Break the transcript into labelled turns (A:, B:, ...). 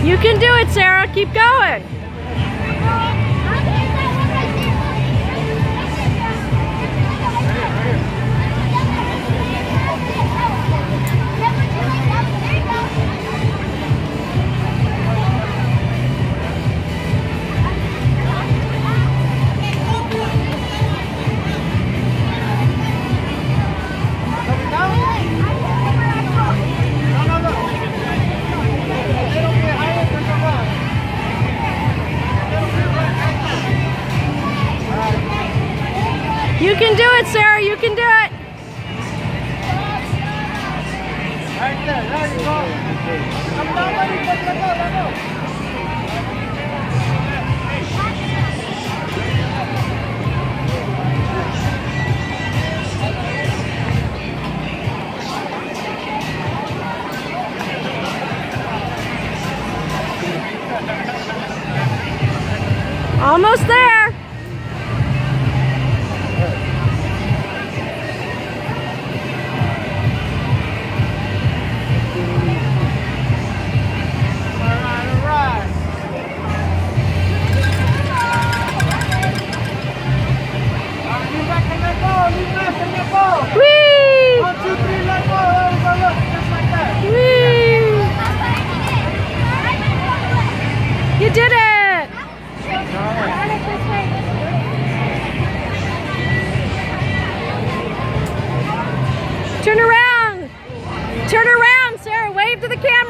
A: You can do it, Sarah. Keep going. You can do it, Sarah. You can do it.
B: Right there. There you go. Come down, buddy. Let go.
A: Almost there. Whee!
B: 1, 2, 3, let go. There we go. Look, just like that.
A: Whee! You did it! Turn around! Turn around, Sarah. Wave to the camera.